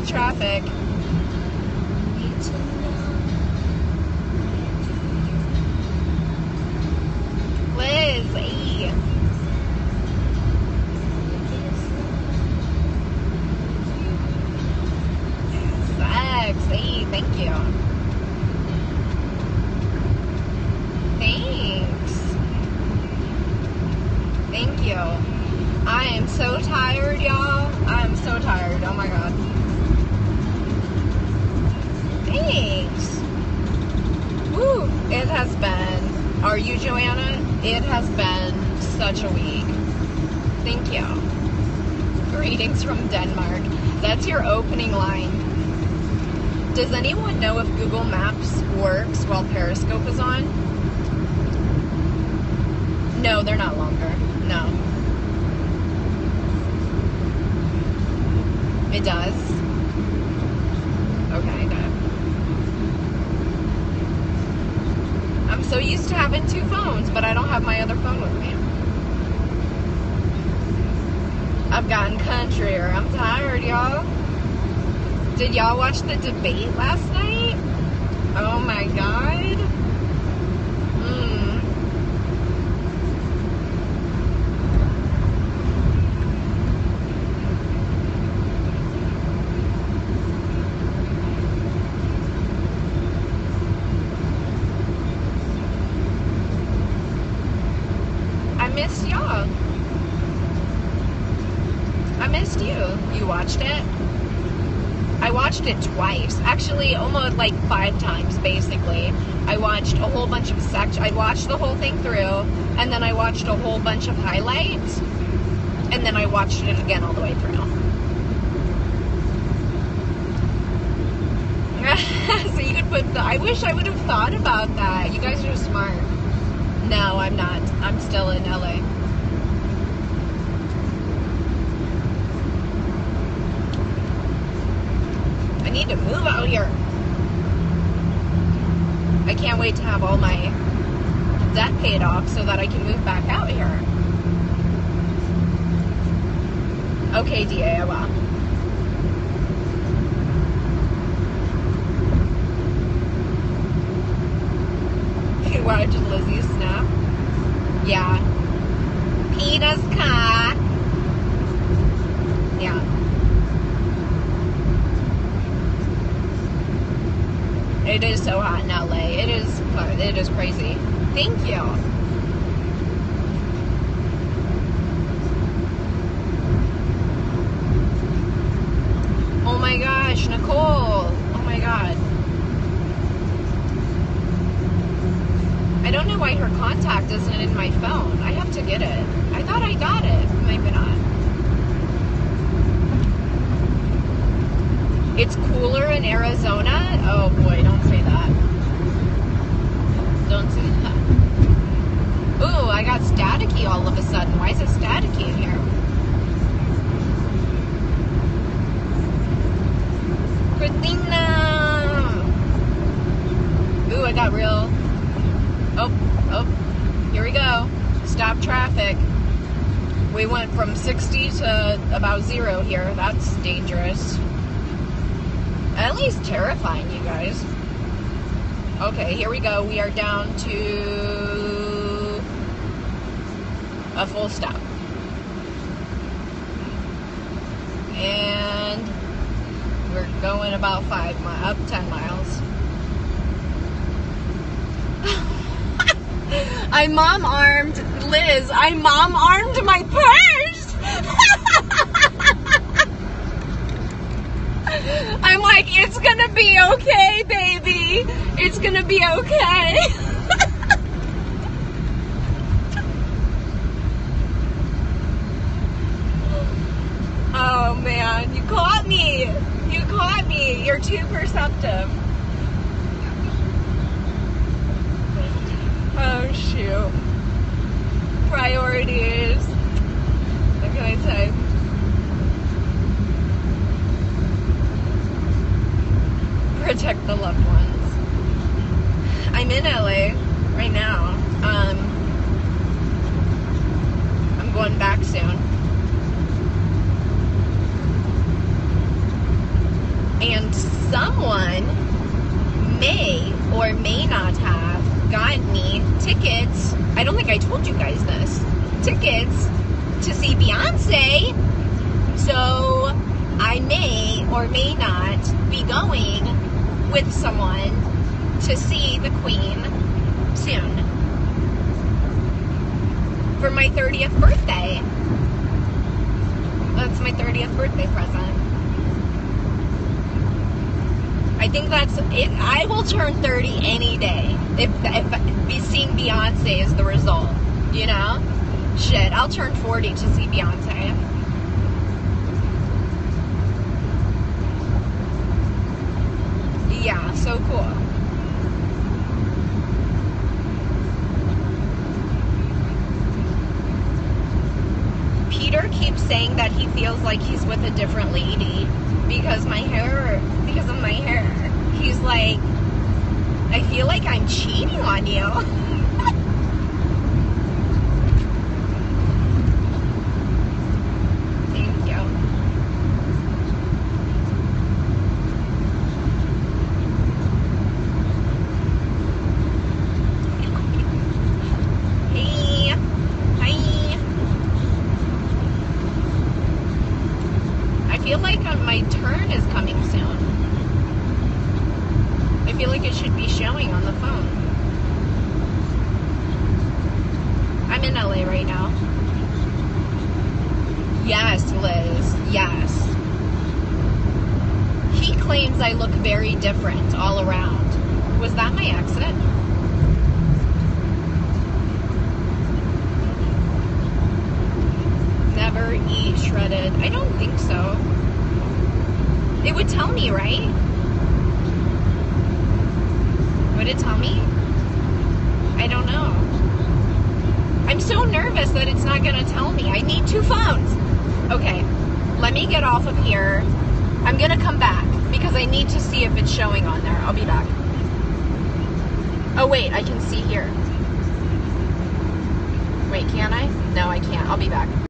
traffic. Liz, E. Sexy, thank you. Thanks. Thank you. I am so tired, y'all. I'm so tired. Oh my god. Thanks. Woo. It has been. Are you Joanna? It has been such a week. Thank you. Greetings from Denmark. That's your opening line. Does anyone know if Google Maps works while Periscope is on? No, they're not longer. No. It does? Okay, good. I'm so used to having two phones, but I don't have my other phone with me. I've gotten countryer. I'm tired, y'all. Did y'all watch the debate last night? Oh my god. I missed y'all. I missed you. You watched it? I watched it twice. Actually, almost like 5 times, basically. I watched a whole bunch of I watched the whole thing through, and then I watched a whole bunch of highlights, and then I watched it again all the way through. So you could put I wish I would have thought about that. You guys are smart. No, I'm not. I'm still in LA. I need to move out here. I can't wait to have all my debt paid off so that I can move back out here. Okay, DA, I will. You watched Lizzie's snap? Yeah. Peter's car. Yeah. It is so hot in LA. It is crazy. Thank you. Oh my gosh, Nicole. Oh my god. I don't know why her contact isn't in my phone. I have to get it. I thought I got it. Maybe not. It's cooler in Arizona? Oh boy, don't say that. Don't say that. Ooh, I got staticky all of a sudden. Why is it staticky in here? Christina! Ooh, I got real... Oh, here we go. Stop traffic. We went from 60 to about 0 here. That's dangerous. At least terrifying, you guys. Okay, here we go. We are down to a full stop. And we're going about 10 miles. I mom-armed, Liz, I mom-armed my purse! I'm like, it's gonna be okay, baby. It's gonna be okay. Oh man, you caught me. You caught me. You're too perceptive. Oh shoot. Priorities. What can I say? Protect the loved ones. I'm in LA right now. I'm going back soon. And someone may or may not have gotten me tickets. I don't think I told you guys this. Tickets to see Beyonce. So I may or may not be going with someone to see the Queen soon for my 30th birthday. That's my 30th birthday present. I think that's it. I will turn 30 any day if seeing Beyonce is the result, you know? Shit, I'll turn 40 to see Beyonce. Yeah, so cool. Peter keeps saying that he feels like he's with a different lady because of my hair. He's like, I feel like I'm cheating on you. Thank you. Hey. Hi. I feel like my turn is coming soon. I feel like it should be showing on the phone. I'm in LA right now. Yes, Liz. Yes. He claims I look very different all around. Was that my exit? Never eat shredded. I don't think so. It would tell me, right? Would it tell me? I don't know. I'm so nervous that it's not going to tell me. I need 2 phones. Okay, let me get off of here. I'm going to come back because I need to see if it's showing on there. I'll be back. Oh, wait, I can see here. Wait, can I? No, I can't. I'll be back.